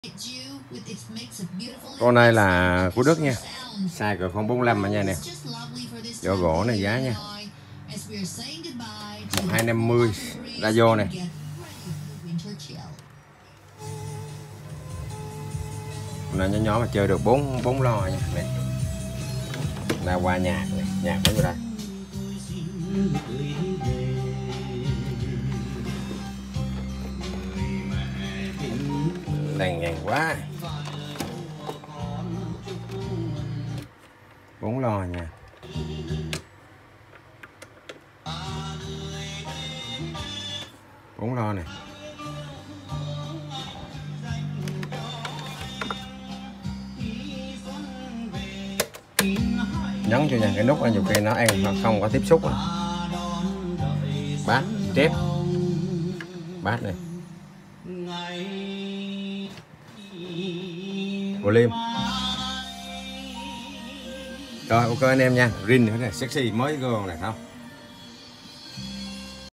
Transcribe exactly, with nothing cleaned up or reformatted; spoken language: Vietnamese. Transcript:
Con này là của Đức nha, size cỡ không bốn mươi lăm ở nha nè. Vỏ gỗ này giá nha một hai năm mươi, ra vô này. Là nhỏ nhỏ mà chơi được bốn bốn lo nha này. Là qua nhạc này, nhạc nó vô đây. Đàn ngàn quá. Bốn lo nha. Bốn lo này. Nhấn cho nha cái nút ở nhiều khi nó ăn không có tiếp xúc. Bát chép bát này volume. Rồi ok anh em nha, rin nữa này, sexy mới gương này không.